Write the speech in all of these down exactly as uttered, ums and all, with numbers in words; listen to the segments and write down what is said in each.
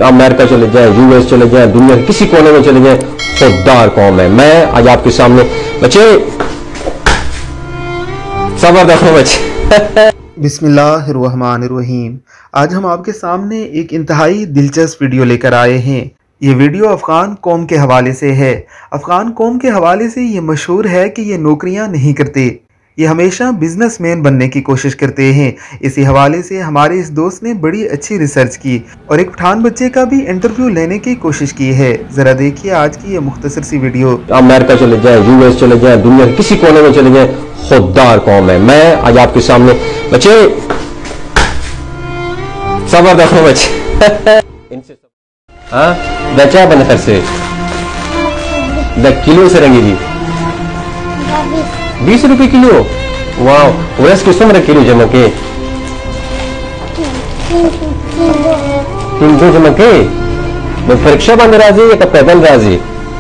America चले जाए, US चले जाए, दुनिया के किसी कोने में चले जाए, खुददार कौम है। मैं आज आपके सामने बच्चे सबर रखो बच्चे। बिस्मिल्लाहिर्रहमानिर्रहीम। आज हम आपके सामने एक इंतहाई दिलचस्प वीडियो लेकर आए हैं। ये वीडियो अफ़गान कौम के हवाले से है। अफ़गान कौम के हवाले से ये मशहूर है कि ये नौकरियां नहीं करते, ये हमेशा बिजनेसमैन बनने की कोशिश करते हैं। इसी हवाले से हमारे इस दोस्त ने बड़ी अच्छी रिसर्च की और एक पठान बच्चे का भी इंटरव्यू लेने की कोशिश की है। ज़रा देखिए आज की ये मुख्तसर सी वीडियो। अमेरिका चले जाए, यूएस चले जाए, दुनिया के किसी कोने में चले जाए, खुददार कौम है। मैं आज आपके सामने बच्चे सबर रखो बच्चे। इनसे हाँ बचा बने फिर से द किलो से रंगेगी बीस रुपए किलो। वाह वैस किस में किलो जमा के तीन सौ जमा के परीक्षा बंद राजी या पैदल राजी?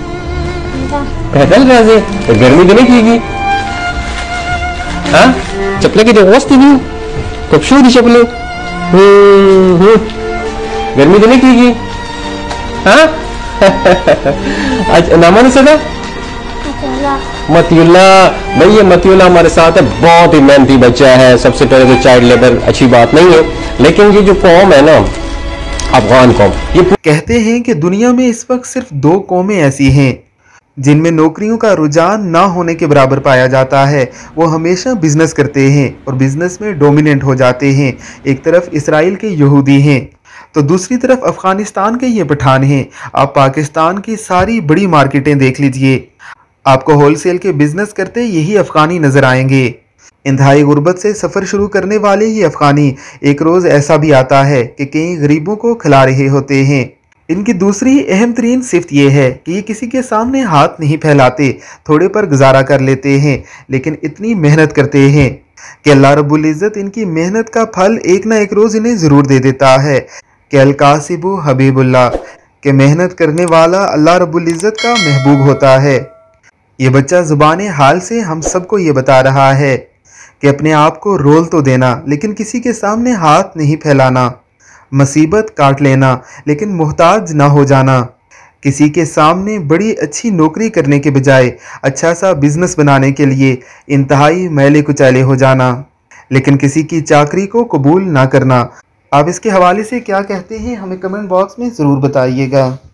पैदल राजी तो गर्मी तो नहीं कीगी। हाँ चप्पल की जगह नहीं खूबसूरत चप्पल गर्मी तो नहीं कीगी। हाँ आज नामा नहीं सदा मतियुल्ला भाई, ये मतियुल्ला हमारे साथ है, बहुत ही मेहनती बच्चा है। सबसे पहले तो चाइल्ड लेबर अच्छी बात नहीं है, लेकिन ये जो कौम है ना अफगान कौम, ये कहते हैं कि दुनिया में इस वक्त सिर्फ दो कौमें ऐसी हैं जिनमें नौकरियों का रुझान ना होने के बराबर पाया जाता है। वो हमेशा बिजनेस करते हैं और बिजनेस में डोमिनेंट हो जाते हैं। एक तरफ इसराइल के यहूदी हैं तो दूसरी तरफ अफगानिस्तान के ये पठान हैं। आप पाकिस्तान की सारी बड़ी मार्केटें देख लीजिए, आपको होलसेल के बिजनेस करते यही अफगानी नजर आएंगे। इंतहाई गुर्बत से सफ़र शुरू करने वाले ये अफगानी एक रोज़ ऐसा भी आता है कि कई गरीबों को खिला रहे होते हैं। इनकी दूसरी अहम तरीन सिफ्त ये है कि ये किसी के सामने हाथ नहीं फैलाते, थोड़े पर गुजारा कर लेते हैं, लेकिन इतनी मेहनत करते हैं कि अल्लाह रब्बुल इज़्ज़त इनकी मेहनत का फल एक ना एक रोज़ इन्हें ज़रूर दे देता है। कि अल-कासिबु हबीबुल्लाह, के मेहनत करने वाला अल्लाह रब्बुल इज़्ज़त का महबूब होता है। ये बच्चा ज़ुबान हाल से हम सबको ये बता रहा है कि अपने आप को रोल तो देना, लेकिन किसी के सामने हाथ नहीं फैलाना, मुसीबत काट लेना लेकिन मोहताज ना हो जाना, किसी के सामने बड़ी अच्छी नौकरी करने के बजाय अच्छा सा बिजनेस बनाने के लिए इंतहाई मैले कुचैले हो जाना, लेकिन किसी की चाकरी को कबूल ना करना। आप इसके हवाले से क्या कहते हैं हमें कमेंट बॉक्स में ज़रूर बताइएगा।